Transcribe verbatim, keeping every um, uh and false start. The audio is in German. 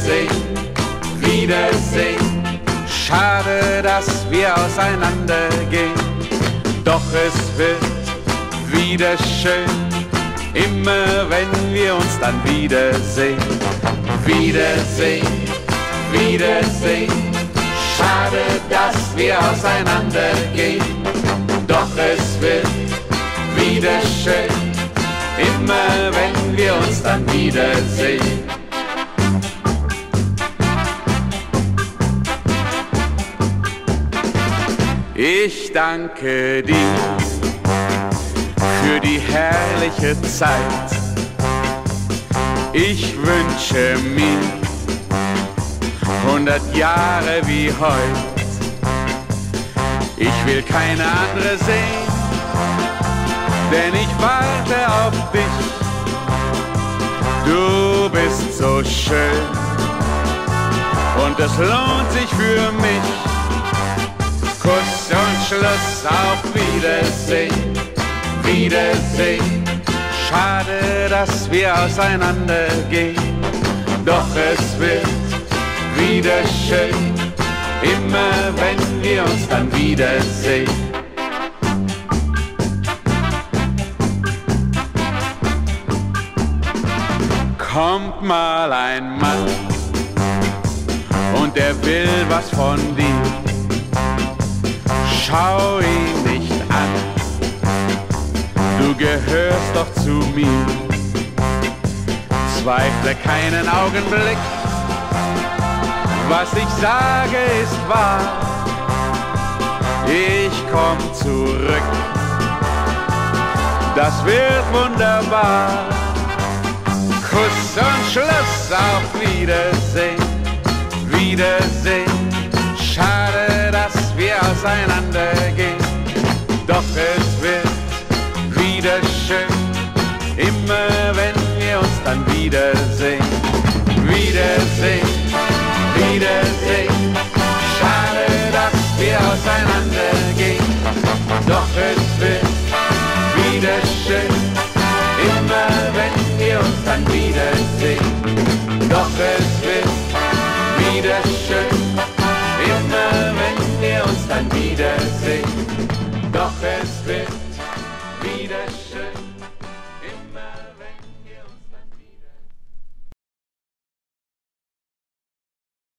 Wiedersehen, Wiedersehen. Schade, dass wir auseinandergehen, doch es wird wieder schön, immer wenn wir uns dann wiedersehen. Wiedersehen, Wiedersehen. Schade, dass wir auseinandergehen, doch es wird wieder schön, immer wenn wir uns dann wiedersehen. Ich danke dir für die herrliche Zeit. Ich wünsche mir hundert Jahre wie heut. Ich will keine andere sehen, denn ich warte auf dich. Du bist so schön und es lohnt sich für mich. Kuss und Schluss, auf Wiedersehen, Wiedersehen. Schade, dass wir auseinandergehen, doch es wird wieder schön, immer wenn wir uns dann wiedersehen. Kommt mal ein Mann und er will was von dir. Schau ihn nicht an, du gehörst doch zu mir. Zweifle keinen Augenblick, was ich sage ist wahr. Ich komm zurück, das wird wunderbar. Kuss und Schluss, auf Wiedersehen, Wiedersehen. Schade, dass wir auseinandergehen, doch es wird wieder schön, immer wenn wir uns dann wiedersehen. Wiedersehen, Wiedersehen. Schade, dass wir auseinandergehen, doch es wird wieder schön, immer wenn wir uns dann wiedersehen. Doch es